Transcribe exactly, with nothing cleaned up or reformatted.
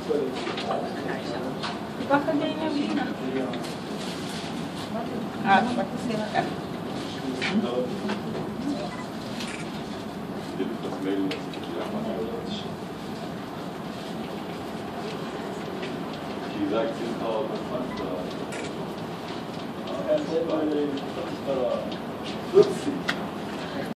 Baka ganyan din na. Ah, bakit sila ka? Die sagt, sie ist auch bekannt. vierzig.